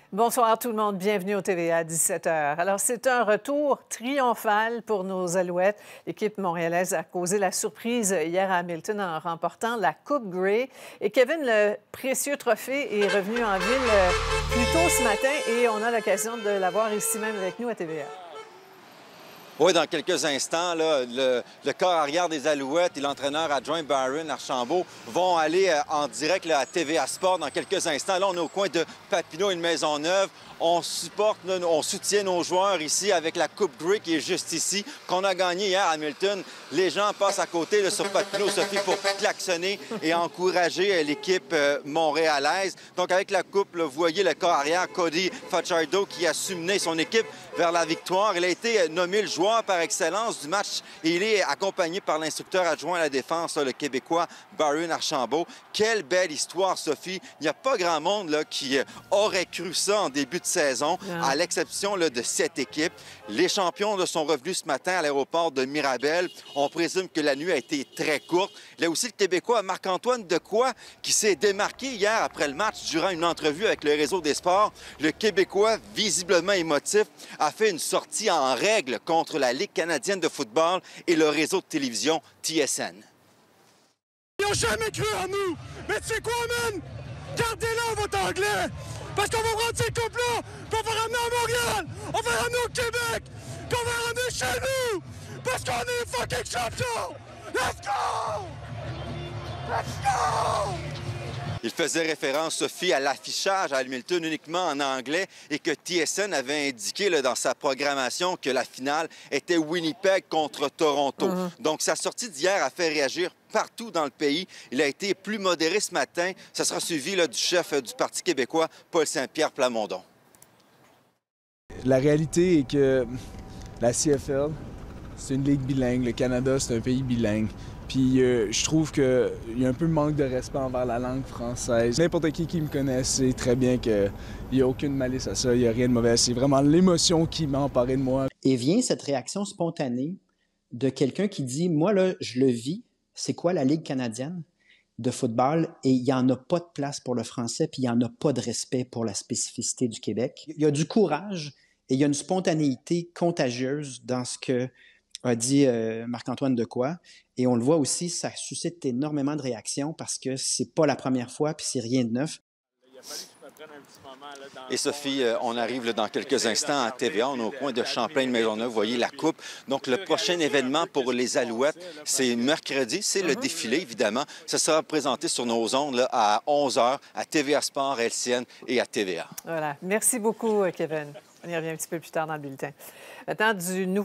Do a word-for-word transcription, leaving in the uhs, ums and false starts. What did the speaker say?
Bonsoir tout le monde, bienvenue au T V A à dix-sept heures. Alors, c'est un retour triomphal pour nos Alouettes. L'équipe montréalaise a causé la surprise hier à Hamilton en remportant la Coupe Grey. Et Kevin, le précieux trophée est revenu en ville plus tôt ce matin et on a l'occasion de l'avoir ici même avec nous à T V A. Oui, dans quelques instants, là, le, le corps arrière des Alouettes et l'entraîneur adjoint Byron Archambault vont aller euh, en direct là, à T V A Sport dans quelques instants. Là, on est au coin de Papineau et de Maisonneuve. On supporte, on soutient nos joueurs ici avec la Coupe Grey qui est juste ici, qu'on a gagné hier à Hamilton. Les gens passent à côté là, sur Papineau, Sophie, pour klaxonner et encourager l'équipe euh, montréalaise. Donc, avec la Coupe, là, vous voyez le corps arrière, Cody Fajardo, qui a su mener son équipe vers la victoire. Il a été nommé le joueur par excellence du match et il est accompagné par l'instructeur adjoint à la défense, là, le Québécois Byron Archambault. Quelle belle histoire, Sophie. Il n'y a pas grand monde là, qui aurait cru ça en début de saison, non. À l'exception là, de cette équipe. Les champions là, sont revenus ce matin à l'aéroport de Mirabel. On présume que la nuit a été très courte. Il y a aussi le Québécois Marc-Antoine Dequoy qui s'est démarqué hier après le match durant une entrevue avec le Réseau des sports. Le Québécois, visiblement émotif, a fait une sortie en règle contre la Ligue canadienne de football et le réseau de télévision T S N. Ils n'ont jamais cru en nous! Mais tu sais quoi, man? Gardez-la, votre anglais! Parce qu'on va prendre cette coupe-là, qu'on va ramener à Montréal, on va ramener au Québec, qu'on va ramener chez nous! Parce qu'on est fucking champions! Let's go! Let's go! Il faisait référence, Sophie, à l'affichage à Hamilton uniquement en anglais et que T S N avait indiqué là, dans sa programmation que la finale était Winnipeg contre Toronto. Mm-hmm. Donc, sa sortie d'hier a fait réagir partout dans le pays. Il a été plus modéré ce matin. Ça sera suivi là, du chef du Parti québécois, Paul Saint-Pierre Plamondon. La réalité est que la C F L, c'est une ligue bilingue. Le Canada, c'est un pays bilingue. Puis euh, je trouve qu'il y a un peu de manque de respect envers la langue française. N'importe qui qui me connaît sait très bien qu'il n'y a aucune malice à ça, il n'y a rien de mauvais. C'est vraiment l'émotion qui m'a emparé de moi. Et vient cette réaction spontanée de quelqu'un qui dit « Moi, là, je le vis. C'est quoi la Ligue canadienne de football? Et il n'y en a pas de place pour le français, puis il n'y en a pas de respect pour la spécificité du Québec. » Il y a du courage et il y a une spontanéité contagieuse dans ce que a dit euh, Marc-Antoine Dequoy. Et on le voit aussi, ça suscite énormément de réactions parce que c'est pas la première fois puis c'est rien de neuf. Et Sophie, on arrive là, dans quelques instants à T V A. On est au coin de Champlain de Maisonneuve. Vous voyez la coupe. Donc, le prochain événement pour les Alouettes, c'est mercredi. C'est le défilé, évidemment. Ça sera présenté sur nos ondes là, à onze heures à T V A Sport, L C N et à T V A. Voilà. Merci beaucoup, Kevin. On y revient un petit peu plus tard dans le bulletin. Maintenant, du nouveau